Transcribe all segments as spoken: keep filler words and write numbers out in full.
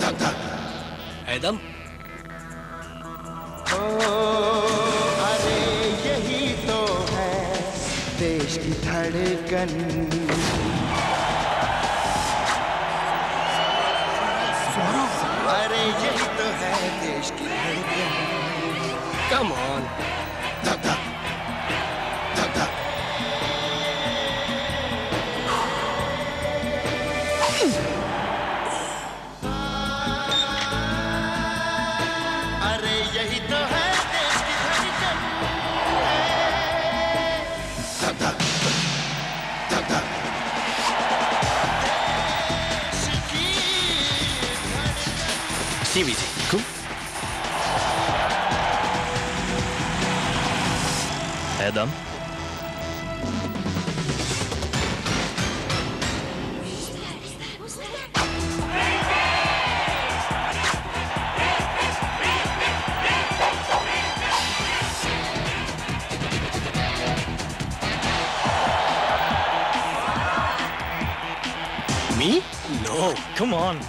धक धक एकदम। ओ अरे यही तो है देश की धड़कन। अरे यही तो है देश की धड़कन। Come on. धक धक धक धक। अरे यही तो है देश की धड़कन। धक धक धक धक। टीवी जी। Cool. Adam. Me? No. Come on.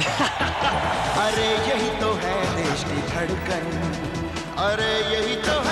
अरे यही तो है देश की धड़कन। अरे यही तो है